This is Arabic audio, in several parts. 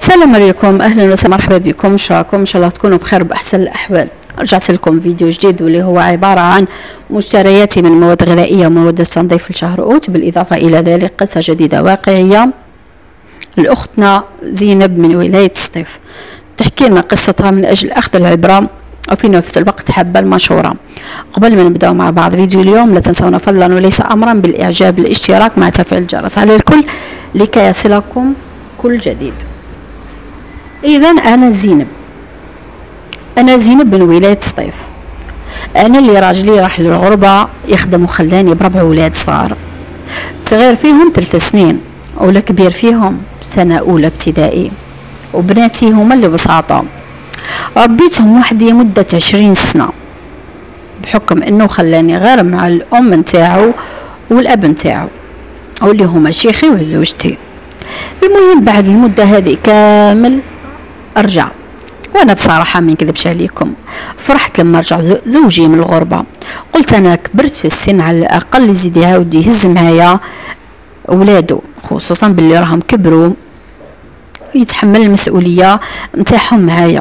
السلام عليكم، اهلا وسهلا، مرحبا بكم. شراكم ان شاء الله تكونوا بخير باحسن الاحوال. رجعت لكم فيديو جديد واللي هو عباره عن مشترياتي من مواد غذائيه ومواد التنظيف لشهر اوت، بالاضافه الى ذلك قصه جديده واقعيه لاختنا زينب من ولايه سطيف، تحكي لنا قصتها من اجل اخذ العبره وفي نفس الوقت حابه المشوره. قبل ما نبداو مع بعض فيديو اليوم لا تنسونا فضلا وليس امرا بالاعجاب بالاشتراك مع تفعيل الجرس على الكل لكي يصلكم كل جديد. اذا انا زينب من ولايه سطيف. انا اللي راجلي راح للغربه يخدم وخلاني بربع ولاد صغار، الصغير فيهم 3 سنين والكبير فيهم سنه اولى ابتدائي، وبناتي هما اللي بساطه ربيتهم وحدي مده 20 سنه، بحكم انه خلاني غير مع الام نتاعو والاب نتاعو واللي هما شيخي وزوجتي. المهم بعد المده هذه كامل ارجع، وانا بصراحه ما نكذبش عليكم فرحت لما رجع زوجي من الغربه. قلت انا كبرت في السن، على الاقل يزيد يعاود يهز معايا اولادو، خصوصا باللي راهم كبروا يتحمل المسؤوليه نتاعهم معايا.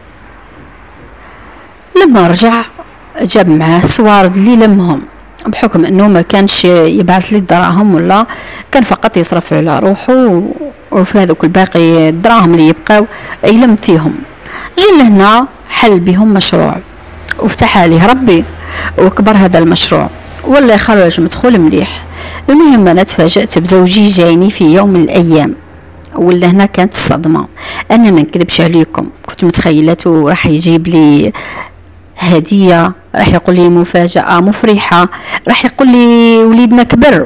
لما رجع جاب معاه سوارد اللي لمهم، بحكم انه ما كانش يبعث لي الدراهم ولا كان فقط يصرف على روحه، وفي هذوك الباقي الدراهم اللي يبقاو يلم فيهم. جي لهنا حل بهم مشروع وفتح عليه ربي وكبر هذا المشروع ولا يخرج مدخول مليح. المهم انا تفاجأت بزوجي جايني في يوم من الايام، ولا هنا كانت الصدمه. انا ما نكذبش عليكم كنت متخيلته راح يجيب لي هديه، راح يقول لي مفاجاه مفرحه، راح يقول لي وليدنا كبر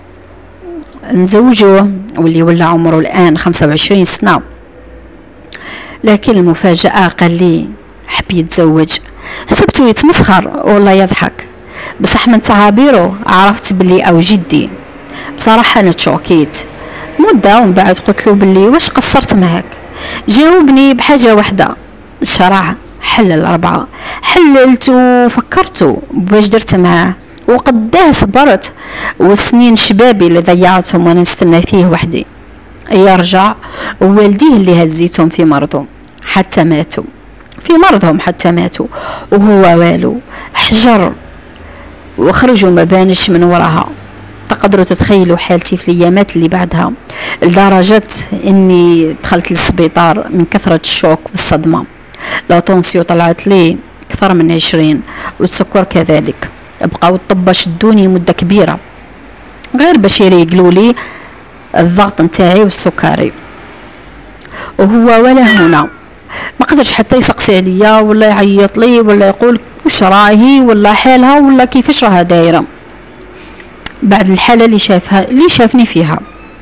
نزوجوه واللي ولا عمره الان 25 سنه. لكن المفاجاه قال لي حب يتزوج. حسبته يتمسخر والله يضحك، بصح من تعابيره عرفت بلي او جدي. بصراحه انا تشوكيت مده، ومن بعد قلت له بلي واش قصرت معاك؟ جاوبني بحاجه واحده، الشرع حلل 4. حللت وفكرت باش درت معاه وقداه صبرت، والسنين شبابي اللي ضيعتهم وانا نستنى فيه وحدي. يرجع والديه اللي هزيتهم في مرضهم حتى ماتوا، في مرضهم حتى ماتوا، وهو والو حجر وخرجوا ما بانش من وراها. تقدروا تتخيلوا حالتي في الايامات اللي بعدها، لدرجه اني دخلت للسبيطار من كثره الشوك والصدمه. لا طونسيو طلعت لي اكثر من 20، والسكر كذلك. بقاو الطب شدوني مده كبيره غير باش يقولوا لي الضغط نتاعي والسكري، وهو ولا هنا ما قدرش حتى يسقسي عليا ولا يعيط لي ولا يقول واش راهي ولا حالها ولا كيفاش راها دايره. بعد الحاله اللي شافني فيها،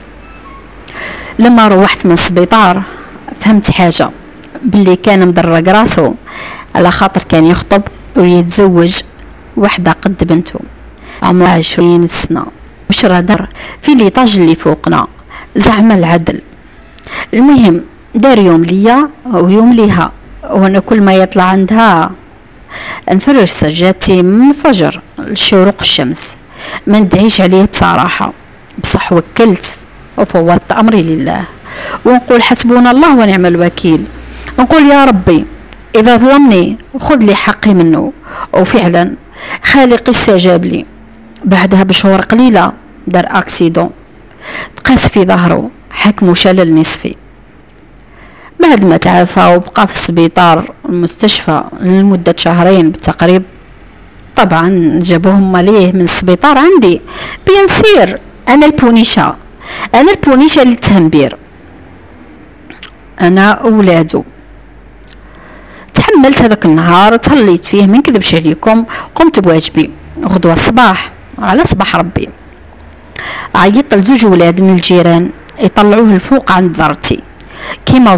لما روحت من السبيطار فهمت حاجه، باللي كان مدرق راسو على خاطر كان يخطب ويتزوج وحده قد بنته عمرها 20 سنه، وشرا دار في ليطاج اللي فوقنا، زعما العدل. المهم دار يوم ليا ويوم ليها، وانا كل ما يطلع عندها نفرش سجادتي من الفجر لشروق الشمس، ما ندعيش عليه بصراحه، بصح وكلت وفوضت امري لله، ونقول حسبنا الله ونعم الوكيل. نقول يا ربي اذا ظلمني خذ لي حقي منه، وفعلا خالقي استجاب لي. بعدها بشهور قليله دار اكسيدون، تقاس في ظهره، حكمه شلل نصفي. بعد ما تعافى وبقى في السبيطار المستشفى لمده 2 شهر بالتقريب. طبعا جابوهم ليه من السبيطار عندي بينسير، انا البونيشه اللي التهمبير، انا اولادو. تحملت هذاك النهار، تهليت فيه ما نكذبش عليكم، قمت بواجبي. غدوه الصباح على صباح ربي عيطت لزوج ولاد من الجيران يطلعوه الفوق عند دارتي. كيما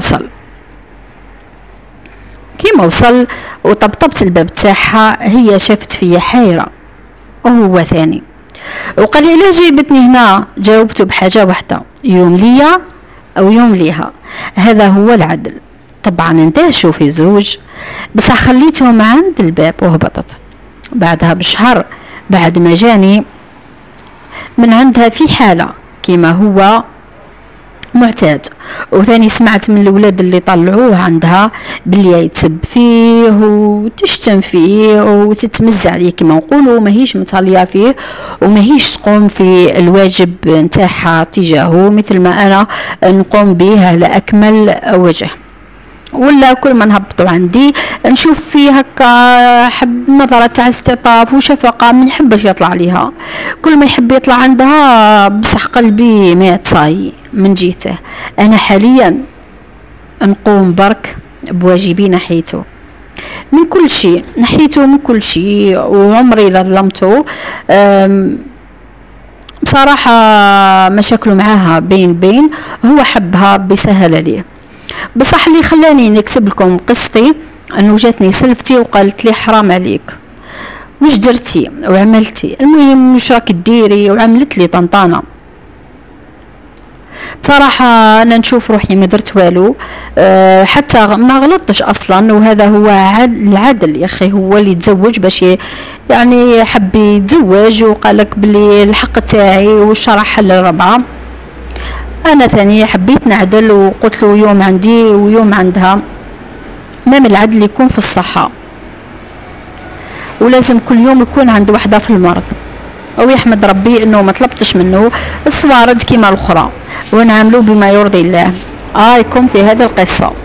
وصل وطبطبت الباب تاعها، هي شافت فيا حيره وهو ثاني، وقال لي علاش جايبتني هنا؟ جاوبته بحاجه واحده، يوم ليا او يوم ليها، هذا هو العدل. طبعا اندهشوا في زوج، بس خليتهم عند الباب وهبطت. بعدها بشهر بعد ما جاني من عندها في حاله كيما هو معتاد. وثاني سمعت من الولاد اللي طلعوه عندها بلي يتسب فيه وتشتم فيه وتتمز عليه كما نقولوا، ماهيش متهليه فيه وماهيش تقوم في الواجب نتاعها تجاهه مثل ما انا نقوم به على اكمل وجه. ولا كل ما نهبطوا عندي نشوف فيه هكا حب نظرة تاع استعطاف وشفقة، ما يحبش يطلع عليها. كل ما يحب يطلع عندها بصح قلبي ما يتصاي من جيته. انا حاليا نقوم برك بواجبي نحيته من كل شيء، نحيته من كل شيء وعمري لا ظلمته. بصراحة مشاكله معاها بين هو حبها بسهل ليه. بصح اللي خلاني نكتب لكم قصتي انه جاتني سلفتي وقالت لي حرام عليك واش درتي وعملتي، المهم واش راك ديري، وعملت لي طنطانه. بصراحه انا نشوف روحي ما درت والو، حتى ما غلطتش اصلا، وهذا هو العدل يا اخي. هو اللي تزوج باش يعني حب يتزوج وقالك بلي الحق تاعي وشرح للربعه. انا ثاني حبيت نعدل وقلت له يوم عندي ويوم عندها، ما من العدل يكون في الصحة، ولازم كل يوم يكون عند وحدة في المرض، ويحمد ربي انه ما طلبتش منه الصوارد كيما الاخرى، ونعملوا بما يرضي الله. رايكم في هذه القصة؟